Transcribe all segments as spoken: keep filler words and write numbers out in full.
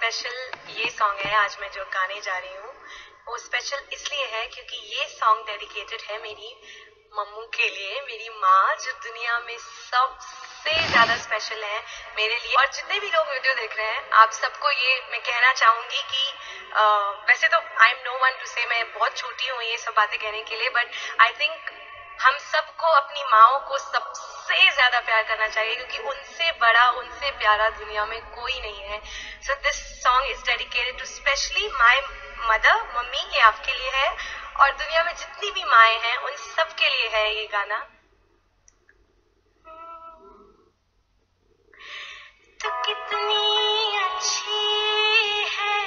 Special ये song है आज मैं जो गाने जा रही हूँ, वो स्पेशल इसलिए है क्योंकि ये सॉन्ग डेडिकेटेड है मेरी मम्मू के लिए, मेरी माँ जो दुनिया में सबसे ज्यादा स्पेशल है मेरे लिए। और जितने भी लोग वीडियो देख रहे हैं, आप सबको ये मैं कहना चाहूंगी कि आ, वैसे तो I am no one to से, मैं बहुत छोटी हूँ ये सब बातें कहने के लिए, बट आई थिंक हम सबको अपनी माओ को सबसे ज्यादा प्यार करना चाहिए क्योंकि उनसे बड़ा, उनसे प्यारा दुनिया में कोई नहीं है। So this song is dedicated to specially my mother, मम्मी, ये आपके लिए है और दुनिया में जितनी भी माएँ हैं उन सब के लिए है ये गाना। तो कितनी अच्छी है,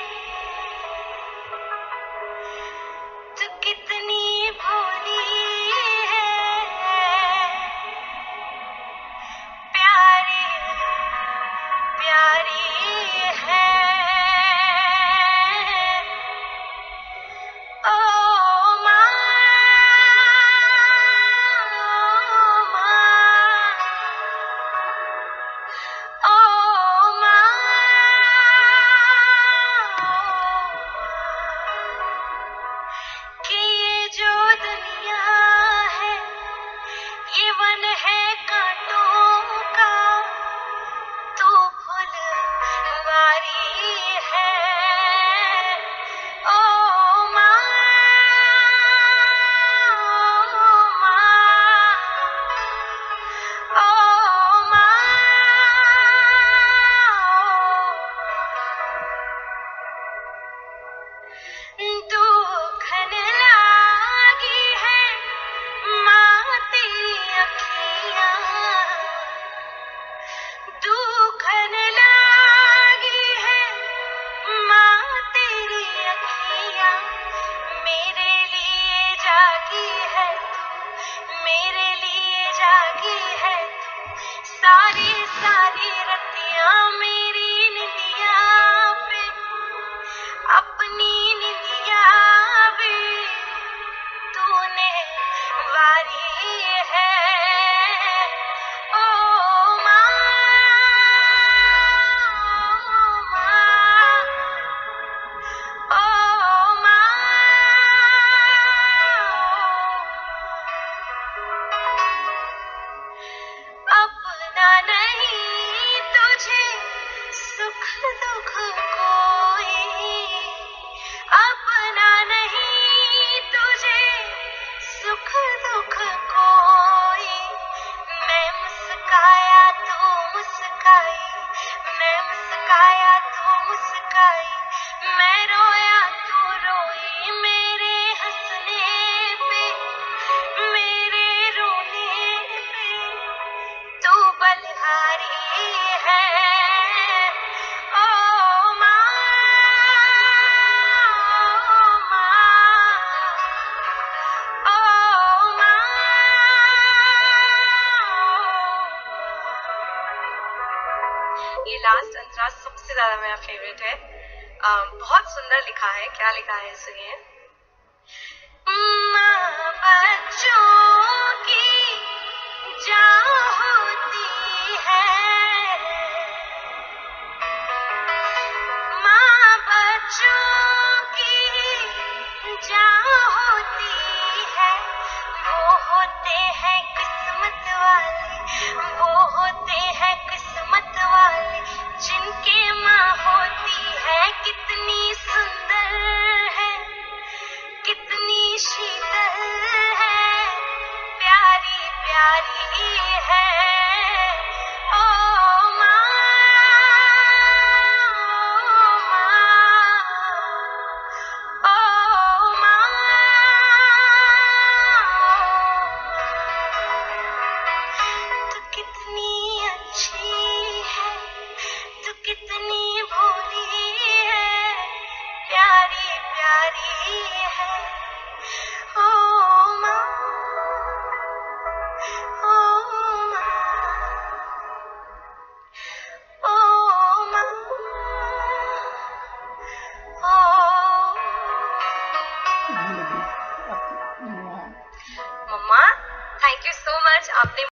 तो कितनी भोली है, प्यारी प्यारी है। ओ माँ, ओ माँ, ओ माँ, कि ये जो दुनिया है ये वन है कांटों का, तू फुलवारी है। ओ माँ, ओ माँ, ओ माँ, दुखन लागी है माँ तेरी अखियाँ, दुखन लागी है माँ तेरी अखियाँ, मेरे लिए जागी है तू, मेरे लिए जागी है तू, सारी सारी रतियाँ मेरी निंदिया पे, अपनी निंदिया भी तूने वारी है। ओ माँ, ओ माँ, अपना नहीं तुझे सुख दुख कोई, अपना नहीं तुझे सुख दुख कोई, मैं मुस्काया तू मुस्काई, मैं मुस्काया तू मुस्काई, मैं रोया तू रोई, मेरे हंसने पे, मेरे रोने पे तू बलिहारी है। ओ माँ, ओ माँ, ये लास्ट अंतरा सबसे ज्यादा मेरा फेवरेट है। आ, बहुत सुंदर लिखा है, क्या लिखा है सुनिए। माँ बच्चों की जान होती है, माँ बच्चों की जान होती है, वो होते हैं किस्मत वाले, वो होते हैं किस्मत वाले, जिनके माँ होती है कितनी सुंदर है, कितनी शीतल है, प्यारी प्यारी है। ओ माँ, ओ माँ, तू कितनी अच्छी है, तू कितनी भोली है, प्यारी प्यारी है। ओ माँ, ओ माँ, ओ माँ, ओ मम्मा, थैंक यू सो मच, आपने